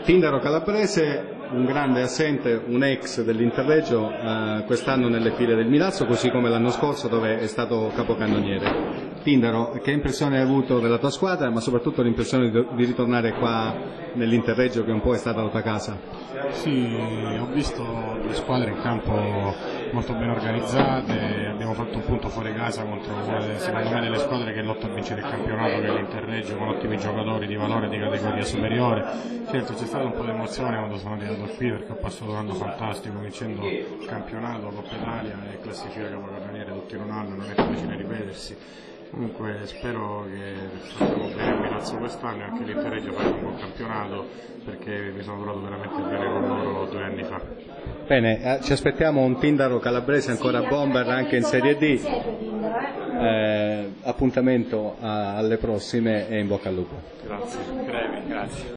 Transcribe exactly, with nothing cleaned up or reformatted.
Tindaro Calabrese, un grande assente, un ex dell'Interreggio, eh, quest'anno nelle file del Milazzo, così come l'anno scorso dove è stato capocannoniere. Tindaro, che impressione hai avuto della tua squadra, ma soprattutto l'impressione di, di ritornare qua nell'Interreggio, che un po' è stata la tua casa? Sì, ho visto due squadre in campo molto ben organizzate, abbiamo fatto un punto fuori casa contro una delle, secondo me, delle squadre che lotta a vincere il campionato, che è l'Interreggio, con ottimi giocatori di valore di categoria superiore. Certo, c'è stata un po' di emozione quando sono arrivato qui, perché ho passato un anno fantastico vincendo il campionato, Coppa Italia e classifica capocannoniere tutto in un anno, non è facile ripetersi. Comunque spero che facciamo bene il Milazzo quest'anno e anche l'Interreggio faccia un buon campionato, perché mi sono trovato veramente bene con loro due anni fa. Bene, eh, ci aspettiamo un Tindaro Calabrese ancora bomber anche in Serie D. Eh, appuntamento a, alle prossime e in bocca al lupo. Grazie, grazie.